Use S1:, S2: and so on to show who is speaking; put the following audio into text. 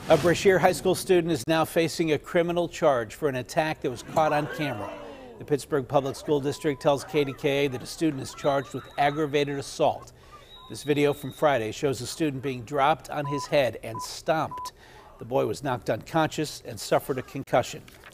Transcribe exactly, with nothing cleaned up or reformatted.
S1: A Brashear High School student is now facing a criminal charge for an attack that was caught on camera. The Pittsburgh Public School District tells K D K A that a student is charged with aggravated assault. This video from Friday shows a student being dropped on his head and stomped. The boy was knocked unconscious and suffered a concussion.